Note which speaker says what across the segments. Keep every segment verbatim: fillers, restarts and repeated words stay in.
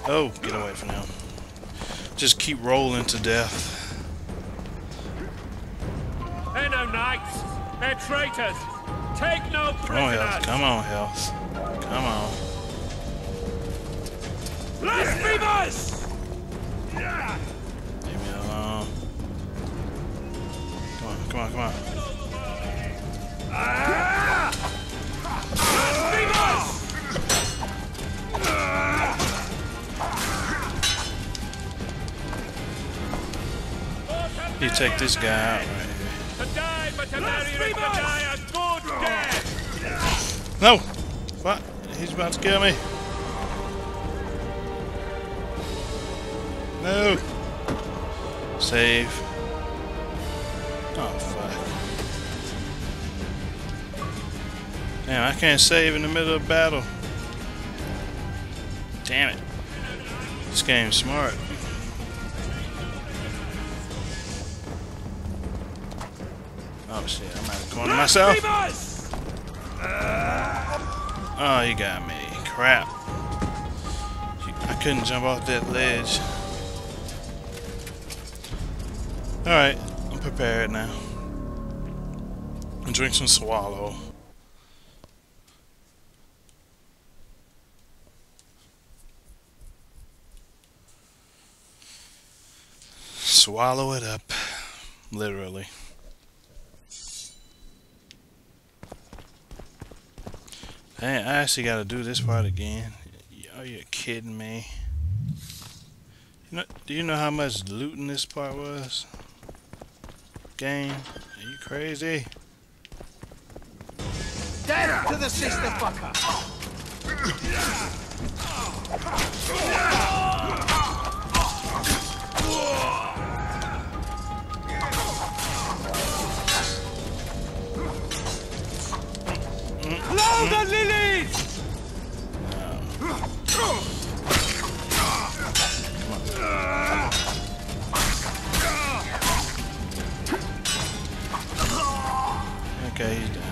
Speaker 1: Oh, get away from them. Just keep rolling to death.
Speaker 2: They're no knights. They're traitors. Take no prisoners.
Speaker 1: Come on, health. Come on, health. Come on.
Speaker 2: Blasphemers!
Speaker 1: Leave me alone. Come on, come on, come on. You take this guy out right here.
Speaker 2: To die, but to marry to die a good death.
Speaker 1: No! What? He's about to kill me. No! Save. Oh, fuck. Damn, I can't save in the middle of battle. Damn it. This game's smart. Oh shit, I'm out of the corner myself. Oh, you got me. Crap. I couldn't jump off that ledge. Alright, I'm prepared now. And drink some swallow. Swallow it up. Literally. Hey, I actually gotta do this part again. Are you kidding me? You know, do you know how much looting this part was? Game? Are you crazy?
Speaker 3: Death to the sister fucker! Blow the lilies!
Speaker 1: Okay, he's down.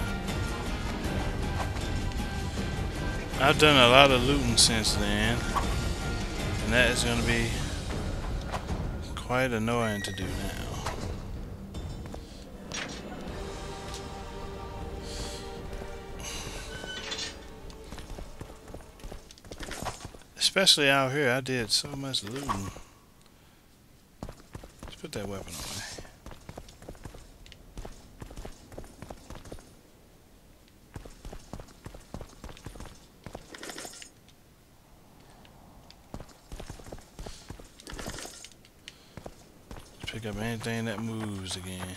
Speaker 1: I've done a lot of looting since then, and that is going to be quite annoying to do now. Especially out here, I did so much looting. Let's put that weapon away. Let's pick up anything that moves again.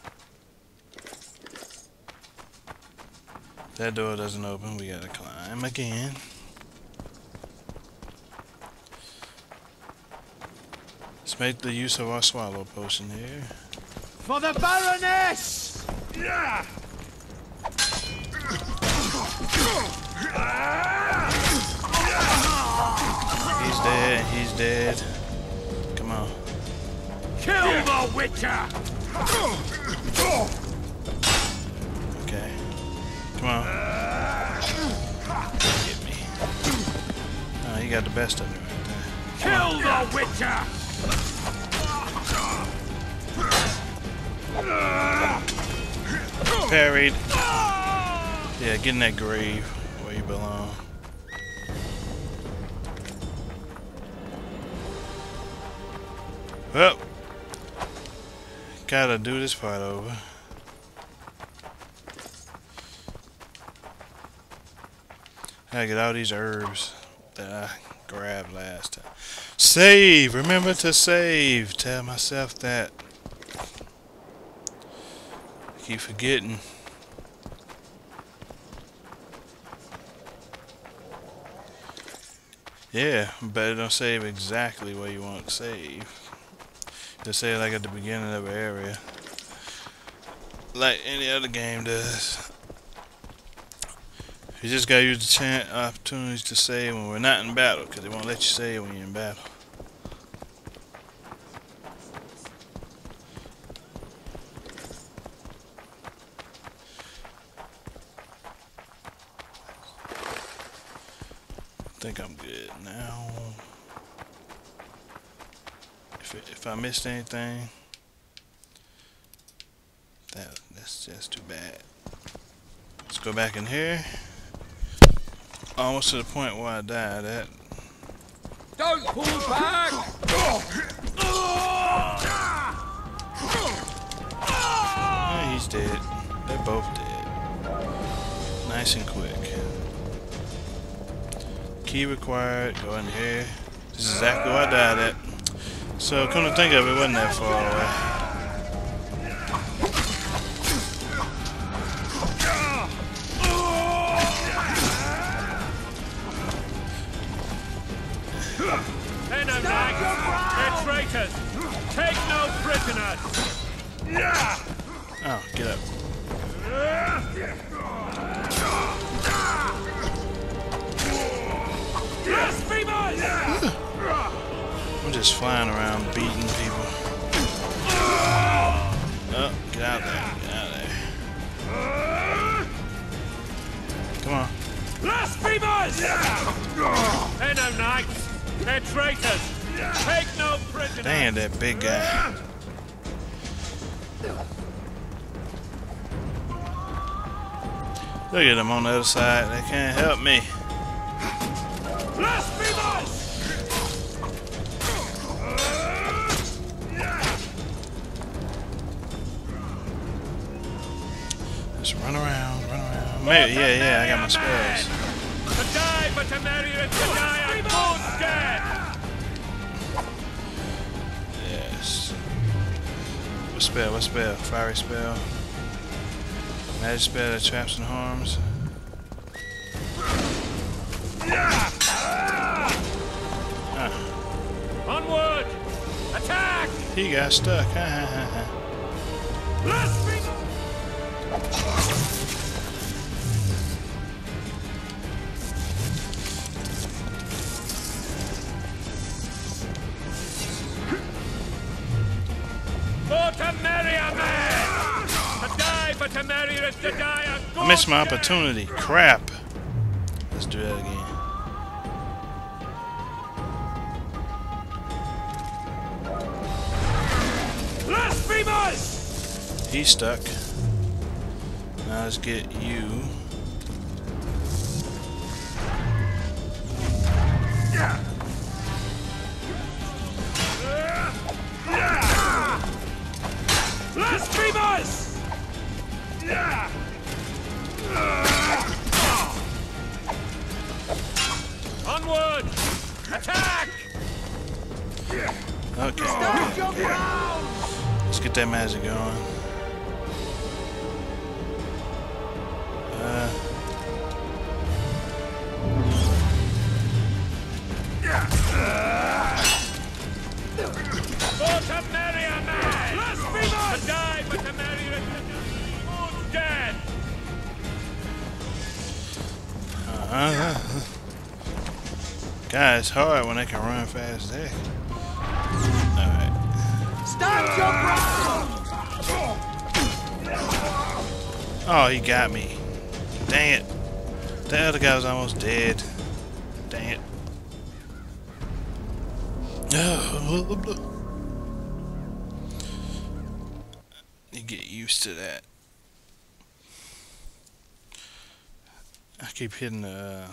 Speaker 1: That door doesn't open, we gotta climb again. Let's make the use of our swallow potion here.
Speaker 3: For the Baroness!
Speaker 2: Yeah!
Speaker 1: He's dead, he's dead. Come on.
Speaker 2: Kill the Witcher!
Speaker 1: Okay. Come on. Get me. Oh, he got the best of me right there.
Speaker 2: Kill the Witcher!
Speaker 1: Parried. Yeah, get in that grave where you belong. Well, gotta do this part over. I get all these herbs that I grabbed last time. Save! Remember to save! Tell myself that. I keep forgetting. Yeah, but it don't save exactly where you want to save. Just say like at the beginning of an area. Like any other game does. You just gotta use the chance opportunities to save when we're not in battle, because they won't let you save when you're in battle. I think I'm good now. if if I missed anything, that that's just too bad. Let's go back in here. Almost to the point where I died at.
Speaker 2: Don't pull back!
Speaker 1: Yeah, he's dead. They're both dead. Nice and quick. Key required. Go in here. This is exactly where I died at. So come to think of it, it wasn't that far away.
Speaker 2: They're no knights. They're traitors. Take no prisoners.
Speaker 1: Oh, get up.
Speaker 2: Blasphemers!
Speaker 1: I'm just flying around beating people. Oh, get out there. Get out there. Come on.
Speaker 2: Blasphemers! They're no knights. They're traitors. Take no prisoners.
Speaker 1: Damn, that big guy. Look at them on the other side. They can't help me.
Speaker 2: Blasphemers!
Speaker 1: Just run around, run around. Maybe, yeah, yeah, I got my spells.
Speaker 2: To die, but to marry and to die a good death.
Speaker 1: Yes. What spell? What spell? Fiery spell. Magic spell that traps and harms. Ah,
Speaker 2: Onward! Attack!
Speaker 1: he got stuck. Ha ha ha ha.
Speaker 2: Blasphemers! For to marry a man! To die, but to marry is to die a good
Speaker 1: I missed my
Speaker 2: death.
Speaker 1: opportunity. Crap. Let's do that again.
Speaker 2: Blasphemers!
Speaker 1: He's stuck. Now let's get you.
Speaker 2: Blasphemers! Onward! Attack!
Speaker 1: Okay, okay, okay. Let's get that magic going. Uh,
Speaker 2: For to marry a man! Blasphemers! To die, but to marry is to die good death.
Speaker 1: uh, God, it's hard when they can run fast there. Alright.
Speaker 3: Stand your ground!
Speaker 1: Oh, he got me. Dang it. The other guy was almost dead. Dang it. You get used to that. I keep hitting the uh,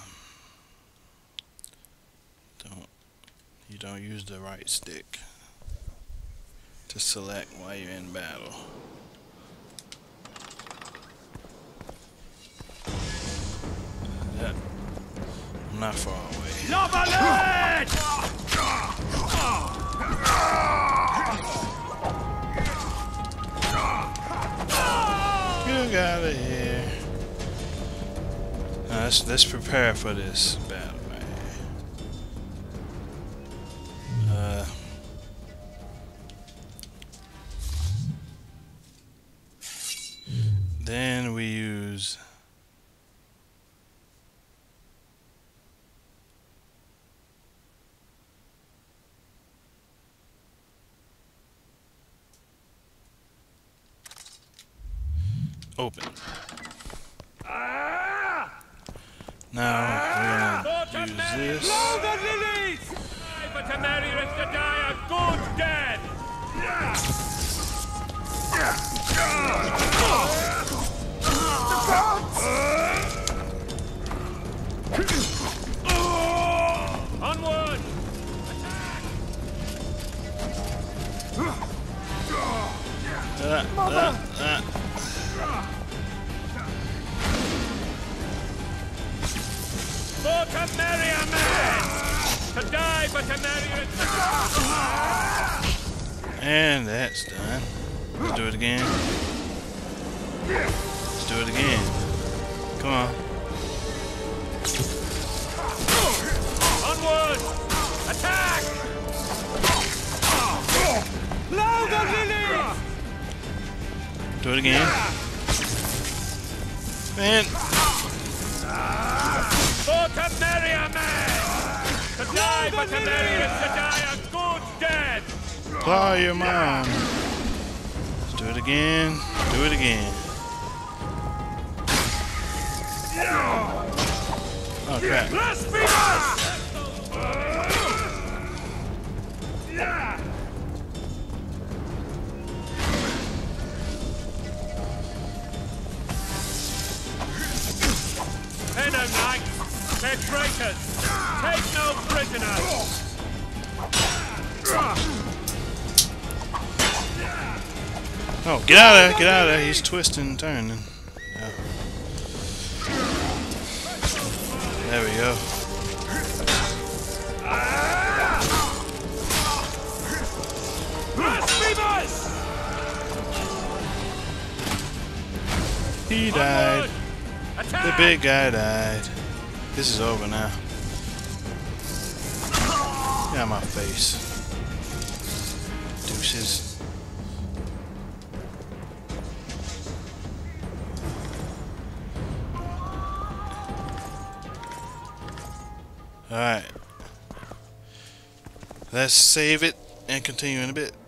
Speaker 1: don't you don't use the right stick to select while you're in battle. That, I'm not far away.
Speaker 2: Novelet!
Speaker 1: Get out of here. Now let's, let's prepare for this battle right here. Uh, then we use open. Now we're gonna use this.
Speaker 2: Blow the lilies! But to marry is to die a good death.
Speaker 1: Uh,
Speaker 3: Mother!
Speaker 1: uh, uh.
Speaker 2: For to marry a man! To die but to marry a...
Speaker 1: And that's done. Let's do it again. Let's do it again. Come on.
Speaker 2: Onward! Attack!
Speaker 3: Louder, Lily!
Speaker 1: Do it again. Man.
Speaker 2: For to marry a man! To die but to marry is to die a good death!
Speaker 1: Call your mom. Let's do it again. Do it again. Oh crap.
Speaker 2: Blasphemous! Men are knights! They're traitors! Take no prisoners!
Speaker 1: Oh, get out of there, get out of there. He's twisting and turning. Oh. There we go.
Speaker 2: Blasphemous!
Speaker 1: He died.
Speaker 2: Onward! Attack!
Speaker 1: The big guy died. This is over now. Get out of my face. Deuces. Alright. Let's save it and continue in a bit.